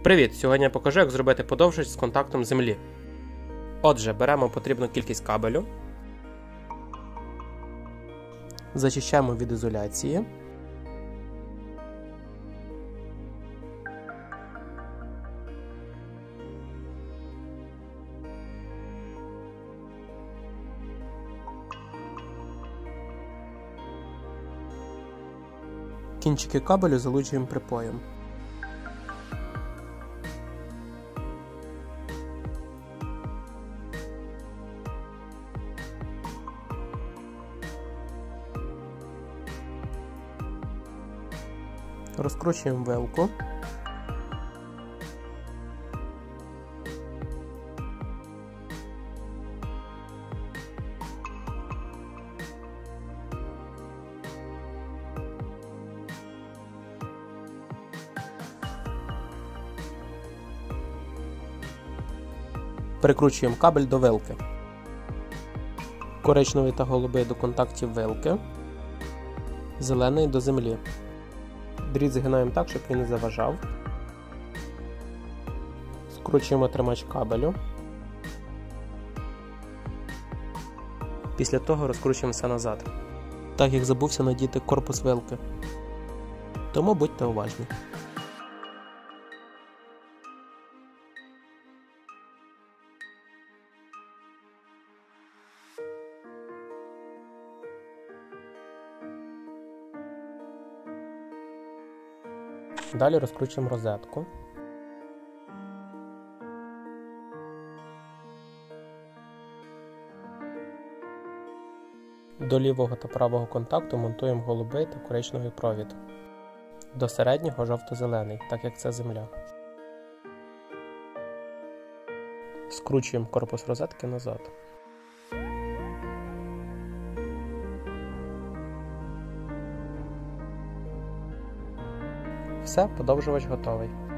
Привіт! Сьогодні я покажу, як зробити подовжувач з контактом землі. Отже, беремо потрібну кількість кабелю, зачищаємо від ізоляції, кінчики кабелю залучуємо припоєм. Розкручуємо вилку. Прикручуємо кабель до вилки. Коричневий та голубий до контактів вилки, зелений до землі. Дріт згинаємо так, щоб він не заважав. Скручуємо тримач кабелю. Після того розкручуємо все назад, так як забувся надіти корпус вилки. Тому будьте уважні. Далі розкручуємо розетку. До лівого та правого контакту монтуємо голубий та коричневий провід. До середнього жовто-зелений, так як це земля. Скручуємо корпус розетки назад. Все, подовжувач готовий.